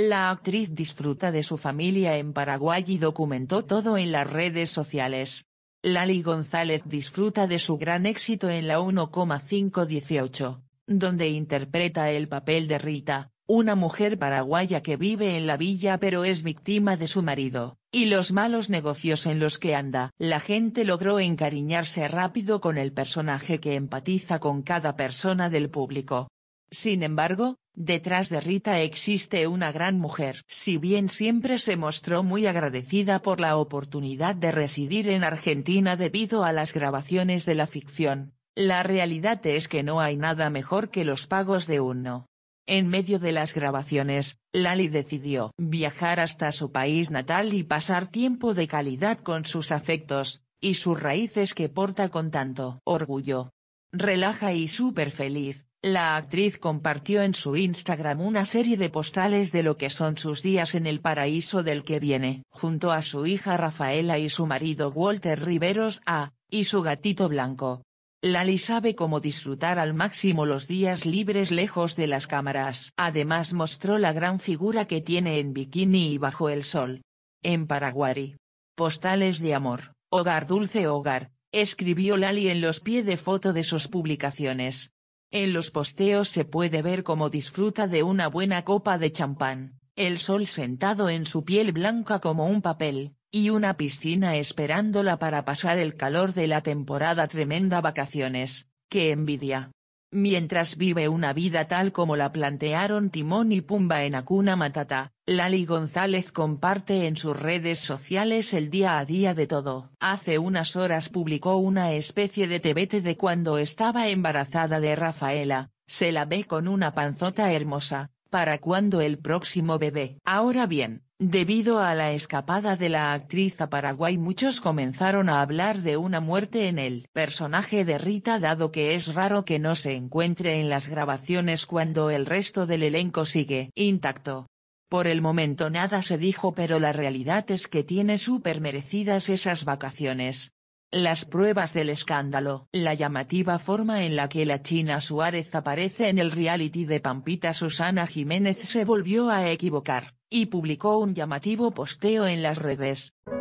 La actriz disfruta de su familia en Paraguay y documentó todo en las redes sociales. Lali González disfruta de su gran éxito en la 1,518, donde interpreta el papel de Rita, una mujer paraguaya que vive en la villa pero es víctima de su marido, y los malos negocios en los que anda. La gente logró encariñarse rápido con el personaje que empatiza con cada persona del público. Sin embargo, detrás de Rita existe una gran mujer. Si bien siempre se mostró muy agradecida por la oportunidad de residir en Argentina debido a las grabaciones de la ficción, la realidad es que no hay nada mejor que los pagos de uno. En medio de las grabaciones, Lali decidió viajar hasta su país natal y pasar tiempo de calidad con sus afectos, y sus raíces que porta con tanto orgullo. Relaja y súper feliz. La actriz compartió en su Instagram una serie de postales de lo que son sus días en el paraíso del que viene, junto a su hija Rafaela y su marido Walter Riveros y su gatito blanco. Lali sabe cómo disfrutar al máximo los días libres lejos de las cámaras. Además mostró la gran figura que tiene en bikini y bajo el sol. En Paraguay. Postales de amor, hogar dulce hogar, escribió Lali en los pies de foto de sus publicaciones. En los posteos se puede ver cómo disfruta de una buena copa de champán, el sol sentado en su piel blanca como un papel, y una piscina esperándola para pasar el calor de la temporada. Tremenda vacaciones, ¡qué envidia! Mientras vive una vida tal como la plantearon Timón y Pumba en Hakuna Matata, Lali González comparte en sus redes sociales el día a día de todo. Hace unas horas publicó una especie de TBT de cuando estaba embarazada de Rafaela, se la ve con una panzota hermosa, ¿para cuándo el próximo bebé? Ahora bien, debido a la escapada de la actriz a Paraguay muchos comenzaron a hablar de una muerte en el personaje de Rita dado que es raro que no se encuentre en las grabaciones cuando el resto del elenco sigue intacto. Por el momento nada se dijo pero la realidad es que tiene súper merecidas esas vacaciones. Las pruebas del escándalo. La llamativa forma en la que la China Suárez aparece en el reality de Pampita Susana Jiménez se volvió a equivocar, y publicó un llamativo posteo en las redes.